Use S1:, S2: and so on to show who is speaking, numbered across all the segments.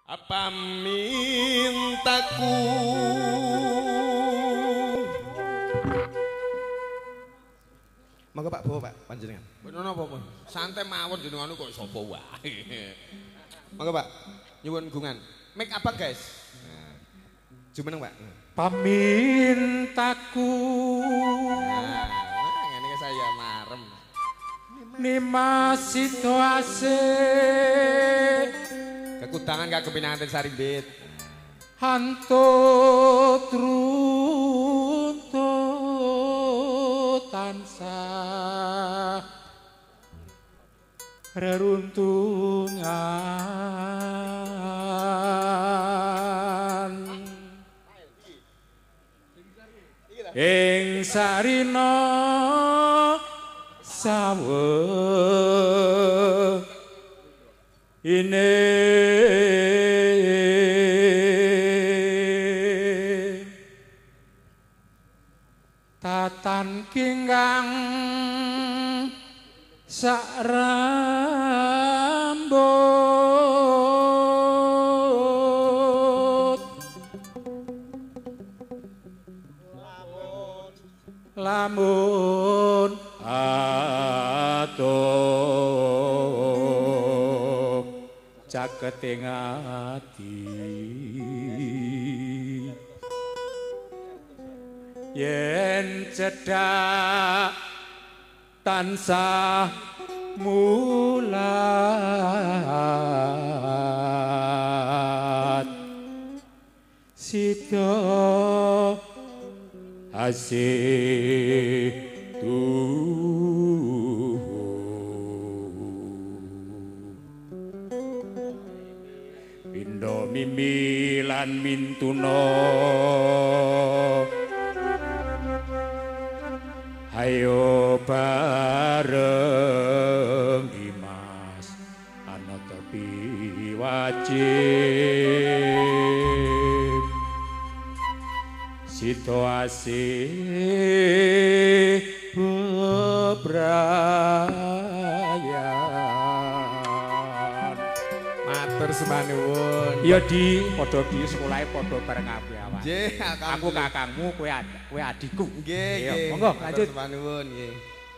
S1: Apa mintaku Monggo Pak bawa Pak panjenengan.
S2: Bener napa pun. Santai mawon jenengan kok sapa wae.
S1: Monggo Pak nyuwun gungan. Make apa guys? Nah. Jumeneng Pak.
S3: Pamintaku
S1: Nah, ngene iki saya marem.
S3: Nima situasi
S1: Kekudangan kagem pinanganten sarimbit.
S3: hantut runtut tansah reruntungan ing sarina saweh ini tatan kinggang sarambut lamun atuh caketing ati yen cedhak tansah mulat sida asitu pindo mimilan mintuna ayo bareng Dimas ana tepi wajib situasi bebrayan
S1: Matur semanuwun.
S3: ya di padha di sekolahe padha bareng kabeh awak
S1: Nggih,
S3: aku kakangmu kowe adikku
S1: Nggih,
S3: iya
S1: nggih.
S3: monggo lanjut
S1: Semanuwun nggih.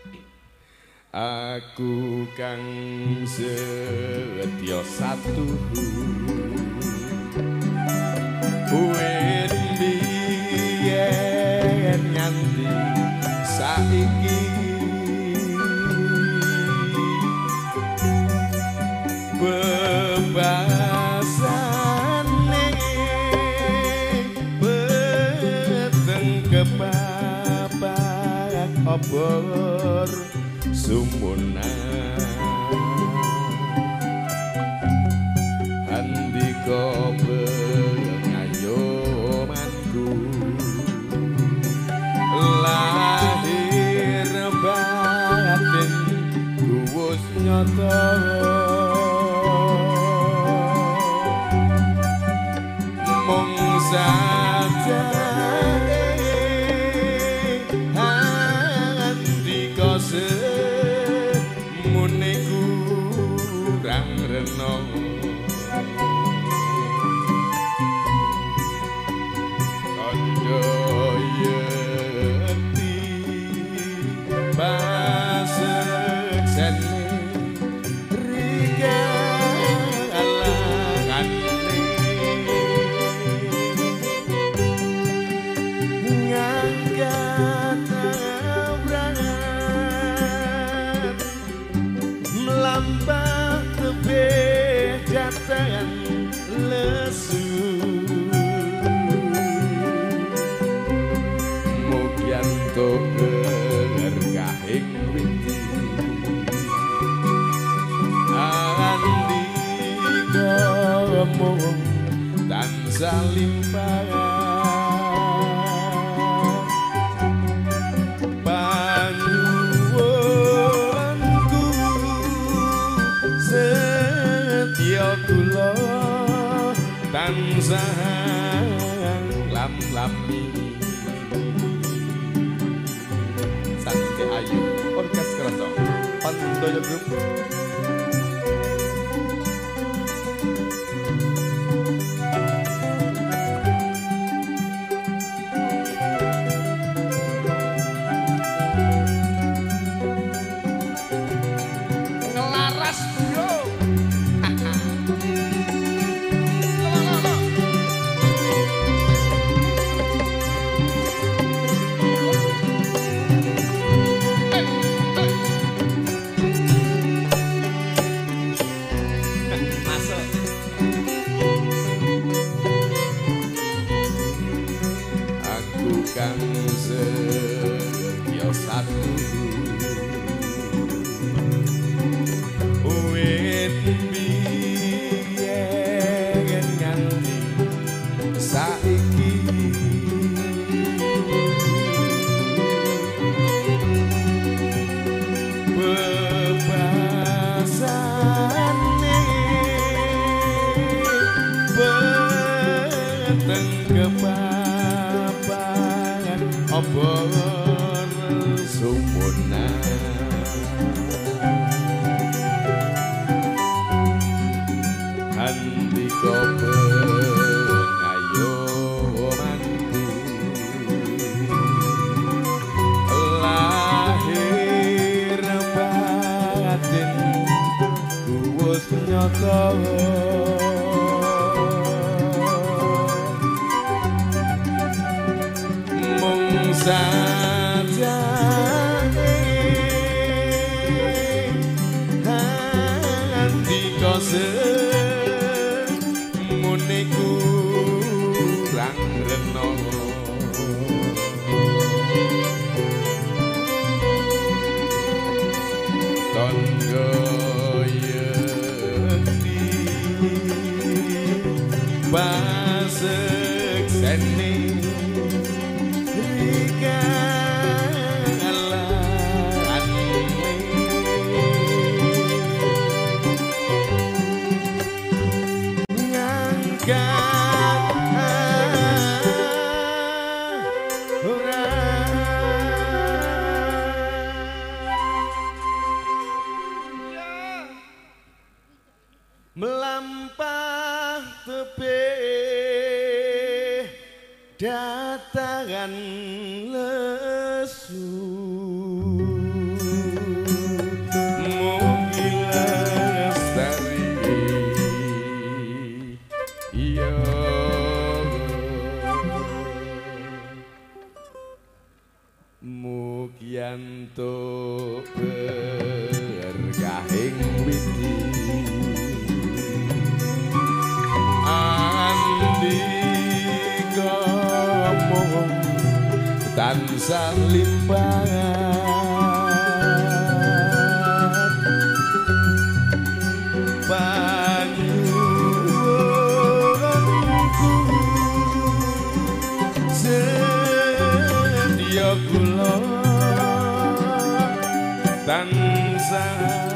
S1: Aku kang setya satu Uwen biyen nganti saiki bebasane beteng kepapak obor sumunan handika pengayomanku lahir batin kuwus nyata mung sajane handika semune kurang rena kandha yekti paseksane rigalangane ngangkat abrangan melampah tebih datang lesu mugianto berkahing witi andika mung tansah limpahan panyuwunku setya kula tansah lam-lami Sakti Ayu Orkestra Song Pandoyo Group pengen nganti saiki bebasane peteng kepapangan obor sumuna handika pengayomanku lahir batin kuwus nyata mung saja handika semune kurang rena tangga yekti paseksene melampah tebih dataran lesu mugi lestari iya mugianto berkahing witi tansah limpahan panyuwunku sedya kula tansah